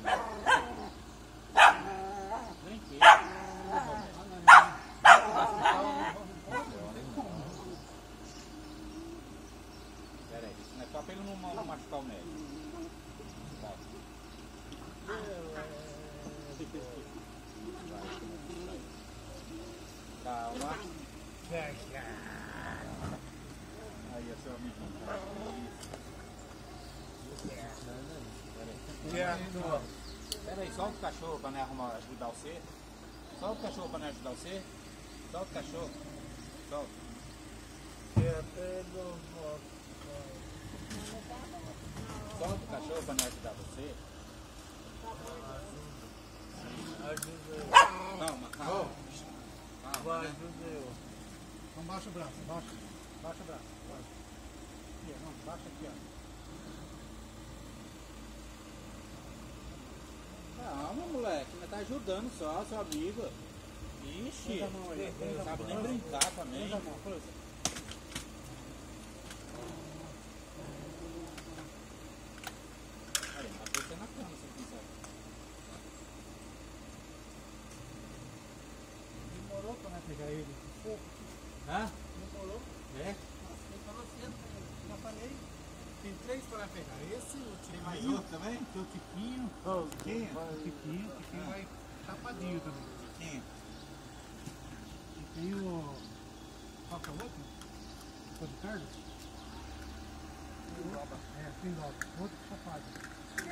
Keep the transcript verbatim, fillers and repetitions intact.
Peraí, isso não é só pra ele não machucar o médico. Calma. Aí, é seu amiguinho. Pera aí, solta o cachorro pra não arrumar, ajudar você. Solta o cachorro pra não ajudar você. Solta o cachorro. Solta. Solta o cachorro pra não ajudar você. Calma, calma. Calma, né? Então baixa o braço, baixa. Baixa o braço. Baixa. Aqui, não, baixa aqui, ó. Calma, moleque, mas tá ajudando só, seu amigo. Ixi, não sabe nem brincar também. Pôs a mão, pôs. Aí, matou você na cama, se quiser. Demorou pra nós pegar ele. Pouco. Hã? Demorou. É? Nossa, ele falou cedo pra ele. Já falei. Tem três para pegar. Esse, o Tem Tiquinho. mais outro também? Tem o Tiquinho. Ô, Tiquinho? O Tiquinho. O Tiquinho vai chapadinho também. Tiquinho. E tem o... Qual que é o outro? O Ricardo? É, tem dobra. Outro chapado.